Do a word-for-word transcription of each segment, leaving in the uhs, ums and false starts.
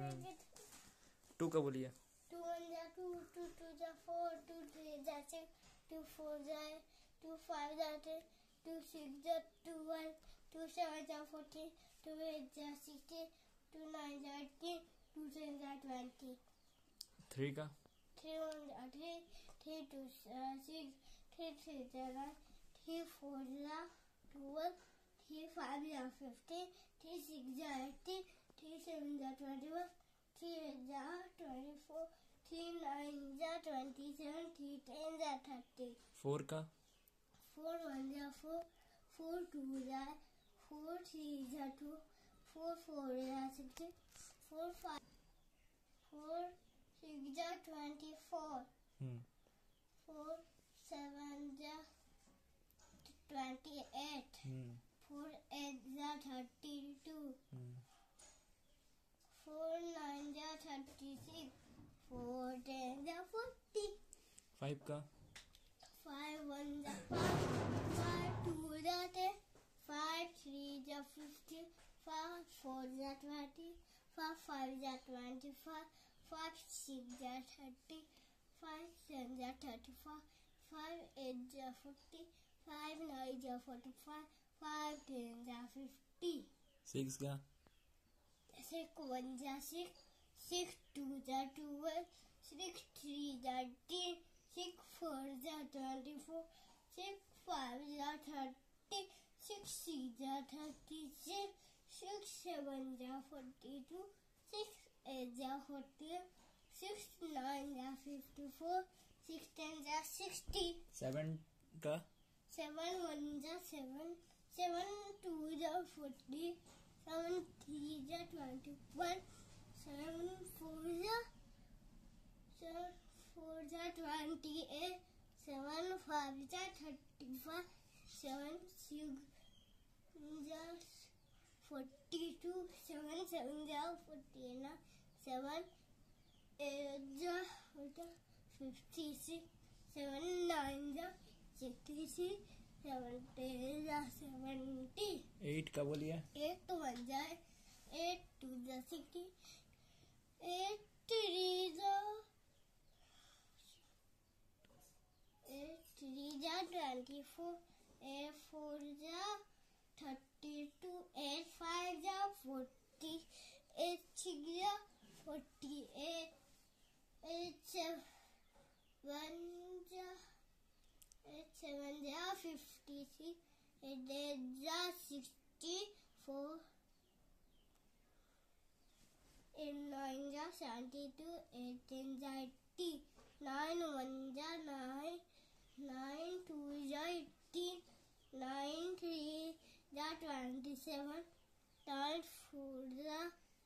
To का बोलिए। Two one जा टू, टू टू जा फोर, टू थ्री जा सिक्स, टू फोर जा टू फाइव जा टेन, टू सिक्स जा ट्वेल्व, टू सेवन जा फोर्टीन, टू एट जा सिक्सटीन, टू नाइन जा एटीन, टू टेन जा ट्वेंटी। थ्री का थ्री वन जा थ्री, थ्री टू जा सिक्स, थ्री थ्री जा नाइन, थ्री फोर जा ट्वेल्व, थ्री फाइव जा फिफ्टीन, थ्री सिक्स जा एटीन, थ्री सेवन जा ट्वेंटी वन, थ्री एट जा ट्वेंटी फोर, थ्री नाइन जा ट्वेंटी सेवन, थ्री टेन जा थर्टी। फोर का फोर वन जा फोर, फोर टू जा फोर, थ्री जा टू, फोर फोर जा sixteen, four five four six जा ट्वेंटी फोर, फोर सेवन जा ट्वेंटी एट, फोर एट जा थर्टी टू, फोर नाइन जा थर्टी सिक्स, फोर टेन जा forty. Five का five one जा फाइव, फाइव टू जा ten, five three जा fifteen, five four जा ट्वेंटी, फाइव फाइव जा ट्वेंटी फाइव, फाइव सिक्स जा थर्टी, फाइव सेवन जा थर्टी फाइव, फाइव एट जा फोर्टी, फाइव नाइन जा फोर्टी फाइव, फाइव टेन जा फिफ्टी। सिक्स का सिक्स वन जा सिक्स, सिक्स टू जा ट्वेल्व, सिक्स थ्री जा टेन, सिक्स फोर जा ट्वेंटी फोर, सिक्स फाइव जा थर्टी, सिक्स सिक्स जा थर्टी सिक्स, सिक्स सेवन जा फोर्टी टू, सिक्स एट जा फोर्टी, सिक्स नाइन जा फिफ्टी फोर, सिक्स टेन जा sixty. Seven का सेवन वन जा सेवन, सेवन टू जा फोर्टी, सेवन थ्री जा ट्वेंटी वन, सेवन फोर जा सेवन फोर जा ट्वेंटी एट, सेवन फाइव जा थर्टी फाइव, सेवन सिक्स जा फोर्टी टू, सेवन सेवन जा फोर्टी नाइन, सेवन एट जा फिफ्टी सिक्स, सेवन नाइन जा sixty six, seven ten जा seventy. Eight का बोलिए। एट वन जा एट टू जा सिक्सटी, एट थ्री जा एट थ्री जा ट्वेंटी फोर, एट फोर जा थर्टी टू, एट फाइव जा फोर्टी, एट सिक्स जा फोर्टी एट, एट सेवन जा एट सेवन जा फिफ्टी सिक्स, एट एट जा सिक्सटी फोर, एट नाइन जा सेवेंटी टू, एट टेन जा eighty, nine one जा nine, nine two जा eighteen, nine three जा ट्वेंटी सेवन, नाइन फोर जा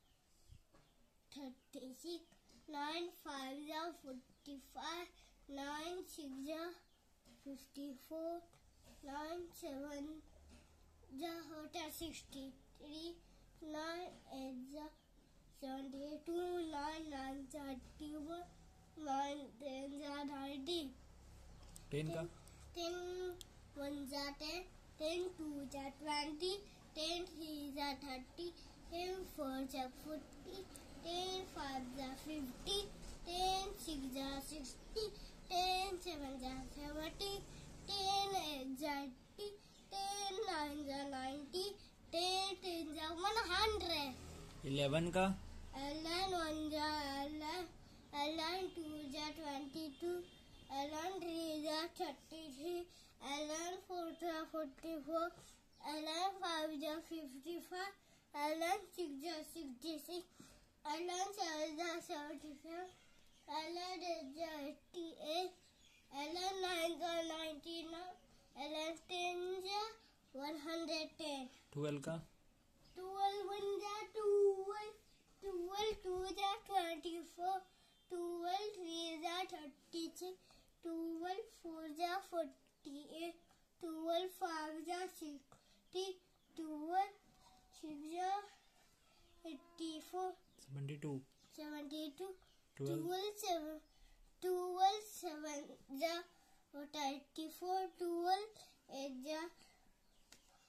thirty six, nine five जा forty five, nine six जा fifty four, nine seven जा होता सिक्सटी थ्री, नाइन एट जा सेवेंटी टू, नाइन नाइन जा एट्टी वन, नाइन टेन जा ninety. Ten का टेन वन जा टेन, टेन टू जा ट्वेंटी, टेन थ्री जा थर्टी, टेन फोर जा फोर्टी, टेन फाइव जा फिफ्टी, टेन सिक्स जा सिक्सटी, टेन सेवन जा सेवेंटी, टेन एट जा एट्टी, टेन नाइन जा नाइन्टी, टेन टेन जा वन हंड्रेड। इलेवन का एलेवन वन जा एलेवन, एलेवन टू जा ट्वेंटी टू, एलेवन थ्री जा थर्टी थ्री, एलेवन फोर जा फोर्टी फोर, एलेवन फाइव जा फिफ्टी फाइव, एलेवन सिक्स जा सिक्सटी सिक्स, एलेवन सेवन जा seventy seven, eleven eight जा eighty eight, eleven nine जा ninety nine, eleven ten जा one hundred ten. Twelve का twelve one जा twelve, twelve two जा twenty four, twelve three जा thirty six, twelve four जा forty eight, twelve five जा sixty, twelve six जा eighty four, seventy two, seventy two, twelve twelve seven, twelve seven जा होता eighty four, twelve eight जा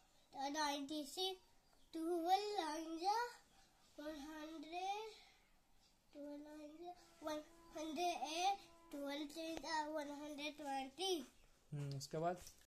ninety six, twelve nine जा one hundred one hundred eight, twelve ten one hundred twenty, हम्म उसके बाद